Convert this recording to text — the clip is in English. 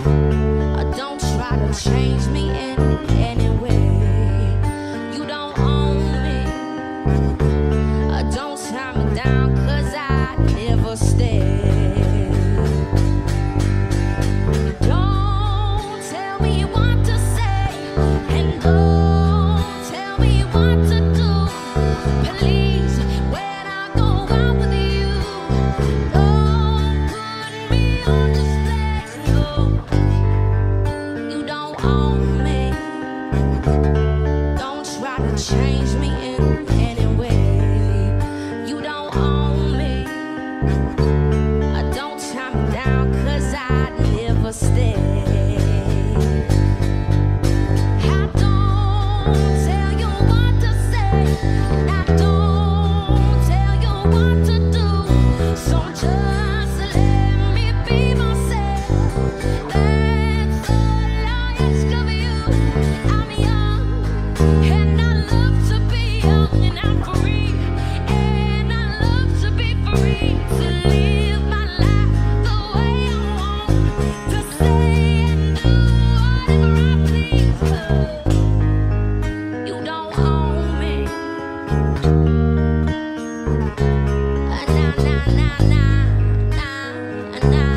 Don't try to change me in any way. You don't own me. Don't tie me down, 'cause I never stay. Don't tell me what to say, and don't tell me what to do. Please, when I go out with you, don't put me on display. No, you don't own me. Don't try to change me in any way. You don't own me. Don't tie me down, 'cause I never stay. I don't tell you what to say, and I don't tell you what to do. So just let me be myself. That's all I ask of you. I'm young, and I love to be young, and I'm free, and I love to be free, to live my life the way I want, to say and do whatever I please. You don't own me. Na na na na na na na.